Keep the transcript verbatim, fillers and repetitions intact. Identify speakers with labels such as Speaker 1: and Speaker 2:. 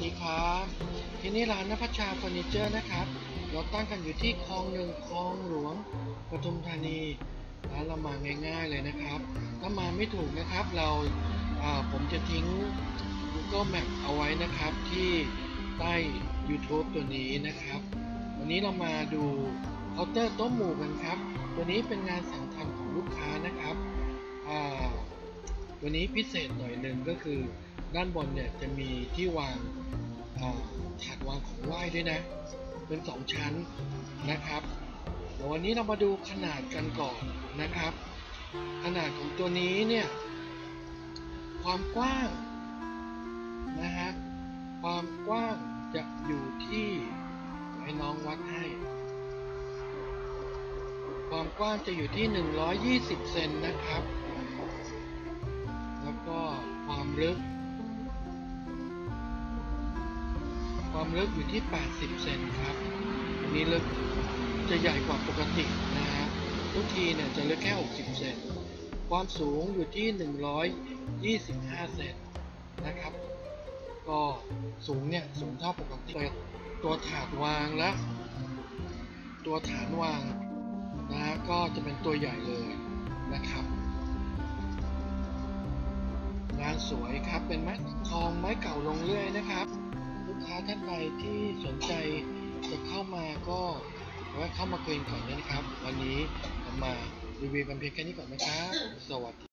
Speaker 1: ดีครับที่นี่ร้านนภัชชาเฟอร์นิเจอร์นะครับเราตั้งกันอยู่ที่คลองหนึ่งคลองหลวงปทุมธานีร้านเรามาง่ายๆเลยนะครับถ้ามาไม่ถูกนะครับเราผมจะทิ้ง Google Map เอาไว้นะครับที่ใต้ YouTube ตัวนี้นะครับวันนี้เรามาดูเคาน์เตอร์โต๊ะหมู่กันครับตัวนี้เป็นงานสั่งทำของลูกค้านะครับตัวนี้พิเศษหน่อยหนึ่งก็คือด้านบนเนี่ยจะมีที่วางถาดวางของไหว้ด้วยนะเป็นสองชั้นนะครับเดี๋ยววันนี้เรามาดูขนาดกันก่อนนะครับขนาดของตัวนี้เนี่ยความกว้างนะฮะความกว้างจะอยู่ที่ให้น้องวัดให้ความกว้างจะอยู่ที่หนึ่งร้อยยี่สิบเซนนะครับแล้วก็ความลึกความลึกอยู่ที่แปดสิบเซนครับอันนี้ลึกจะใหญ่กว่าปกตินะฮะทุกทีเนี่ยจะลึกแค่หกสิบเซนความสูงอยู่ที่หนึ่งร้อยยี่สิบห้าเซนนะครับก็สูงเนี่ยสูงเท่าปกติตัวถาดวางและตัวฐานวางนะฮะก็จะเป็นตัวใหญ่เลยนะครับงานสวยครับเป็นไม้ทองไม้เก่าลงเรื่อยนะครับลูกค้าท่านใดที่สนใจจะเข้ามาก็แวะเข้ามาคุยก่อนนะครับวันนี้ผมมารีวิวกันเพียงแค่นี้ก่อนนะครับสวัสดี